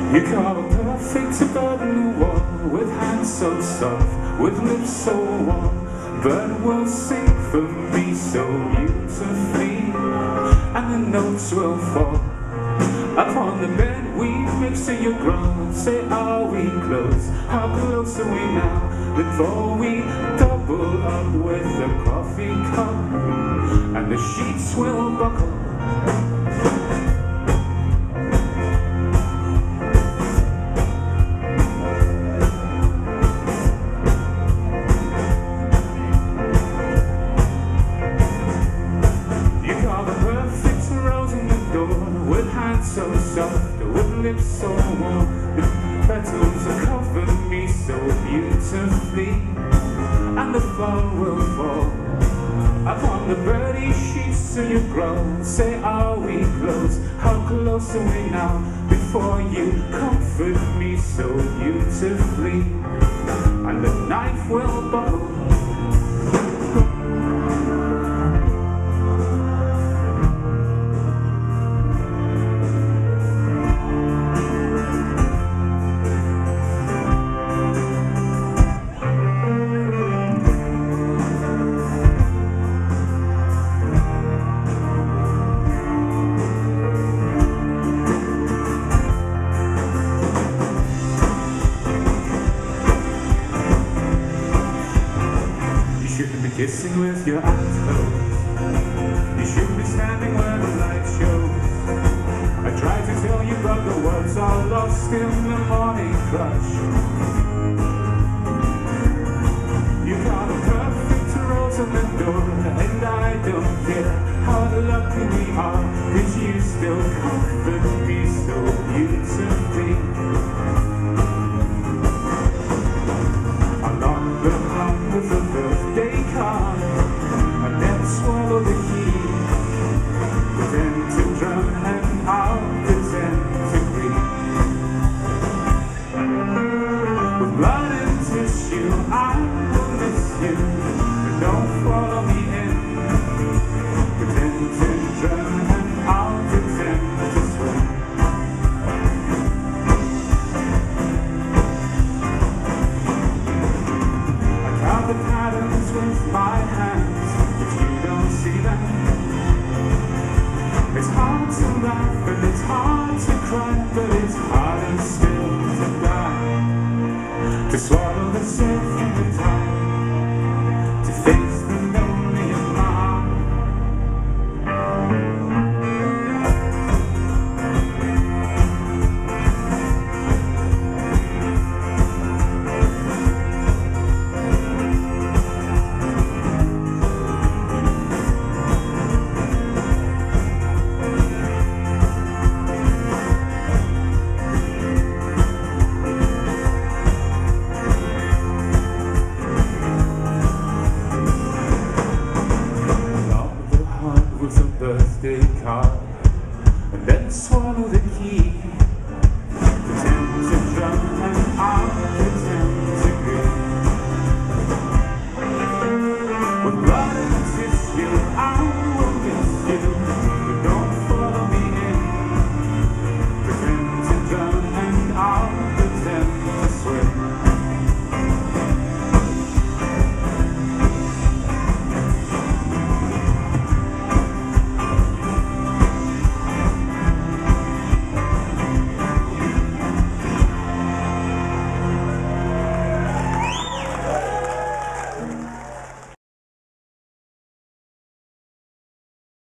You carve a perfect bird in the wall, with hands so soft, with lips so warm. Bird will sing for me so beautifully, and the notes will fall upon the bed we make. Say you're grown, say are we close? How close are we now? Before we double up with the coffee cup, and the sheets will buckle. So soft, with lips so warm, the petals cover me so beautifully, and the flower will fall upon the birdie sheets till you grow. Say are we close? How close are we now? Before you comfort me so beautifully, and the knife will buckle. You shouldn't be kissing with your eyes closed. You shouldn't be standing where the light shows. I tried to tell you but the words are lost in the morning crush. You got a perfect rose on the door, and I don't care how lucky we are, 'cause you still comfort me so beautifully.